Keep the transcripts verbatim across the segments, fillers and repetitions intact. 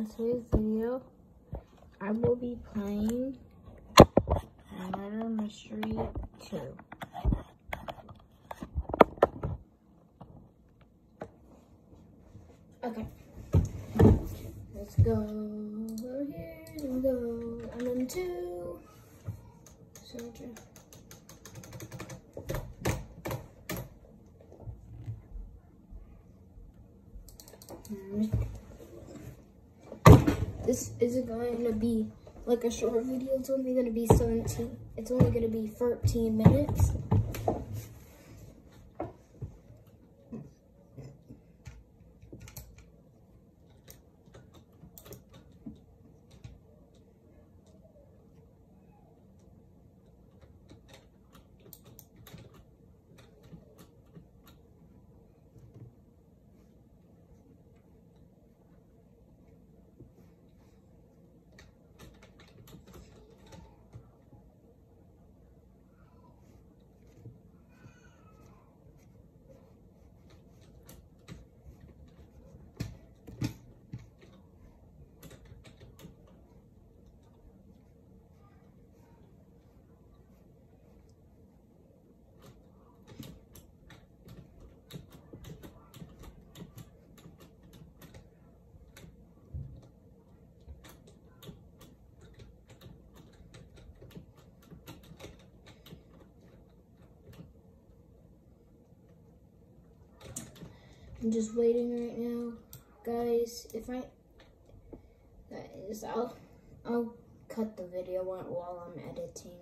in today's video, I will be playing Murder Mystery two. Okay, let's go over here and go. I'm in two. Searcher. This isn't going to be like a short video. It's only going to be seventeen. It's only going to be thirteen minutes. I'm just waiting right now, guys. If I, guys, I'll, I'll cut the video while I'm editing.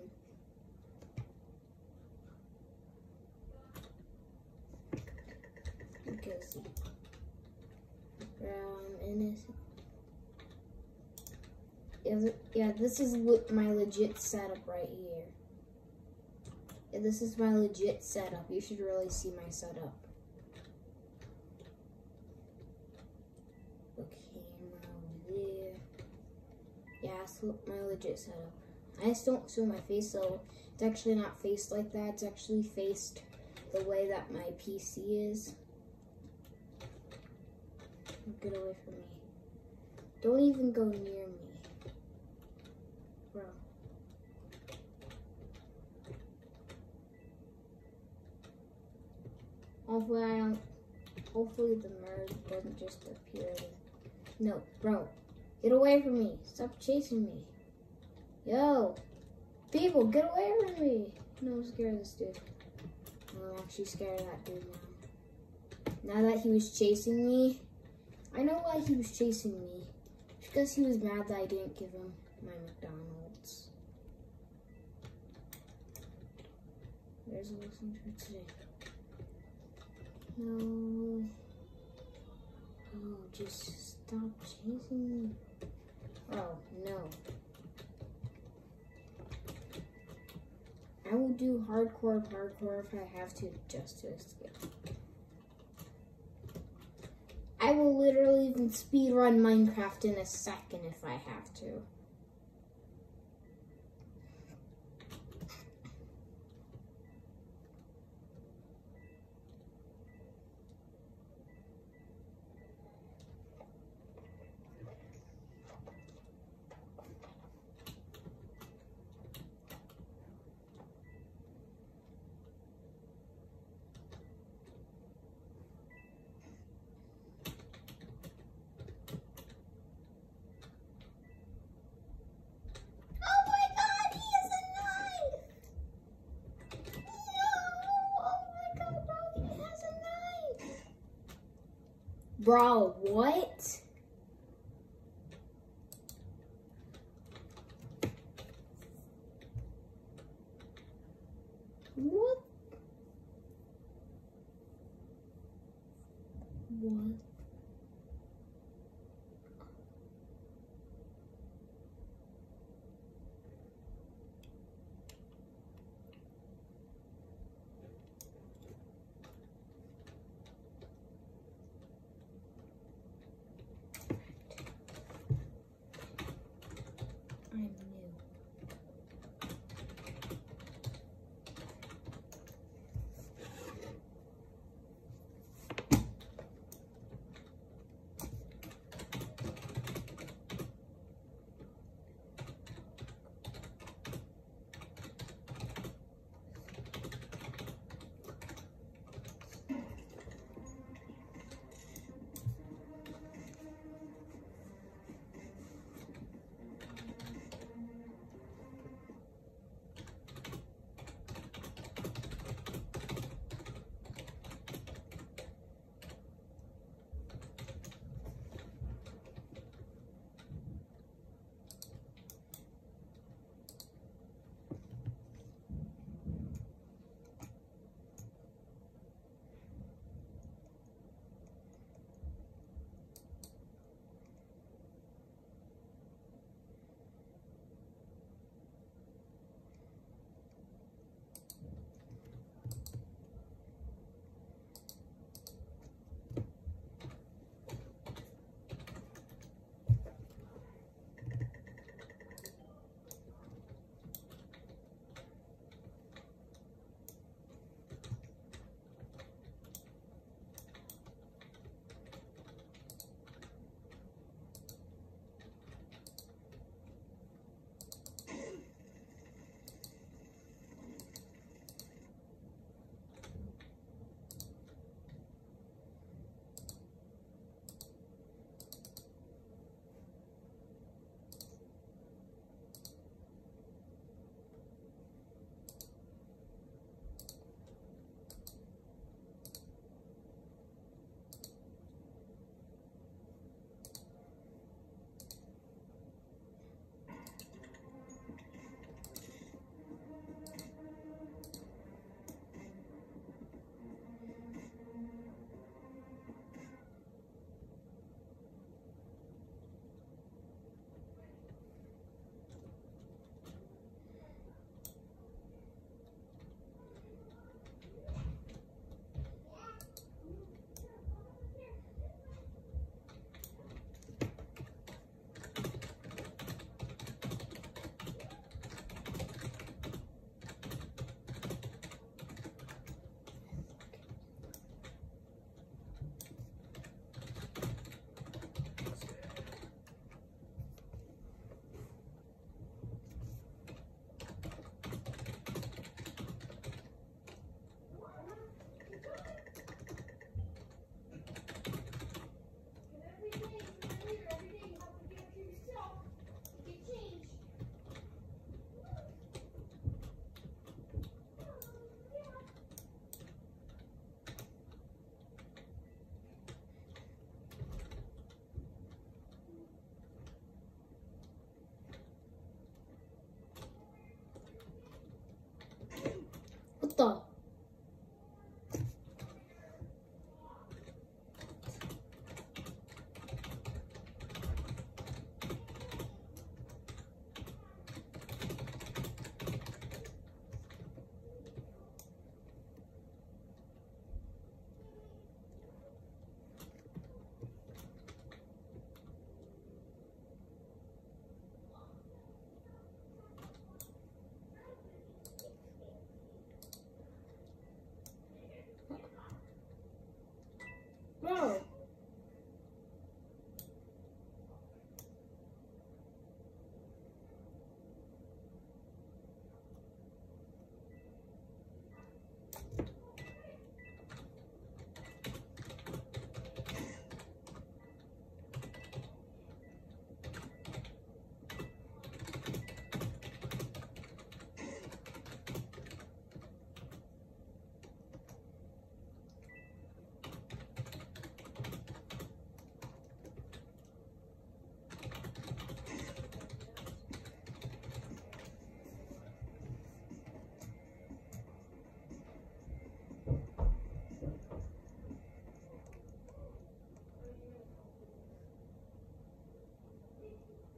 Because, bro, I'm innocent. Yeah, th yeah, this is my legit setup right here. Yeah, this is my legit setup. You should really see my setup. Yeah, it's my legit setup. I just don't show my face, so it's actually not faced like that. It's actually faced the way that my P C is. Get away from me. Don't even go near me. Bro. Hopefully I don't, hopefully the merge doesn't just appear. No, bro. Get away from me. Stop chasing me. Yo. People, get away from me. No, I'm scared of this dude. No, I'm actually scared of that dude now. Now that he was chasing me, I know why he was chasing me. It's because he was mad that I didn't give him my McDonald's. There's a lesson for today. No. Oh, just stop chasing me. Oh, no. I will do hardcore parkour if I have to, just to escape. I will literally even speedrun Minecraft in a second if I have to. Bro, what? What? What?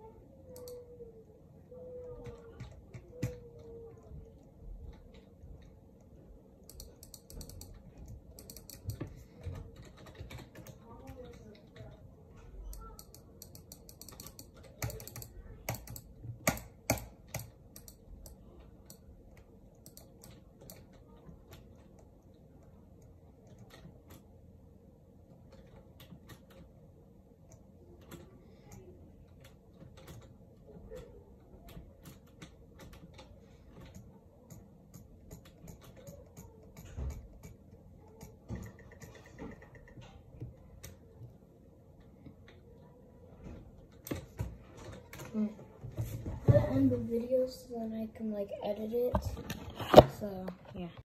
Mm. I'm gonna end the video so that I can like edit it. So yeah.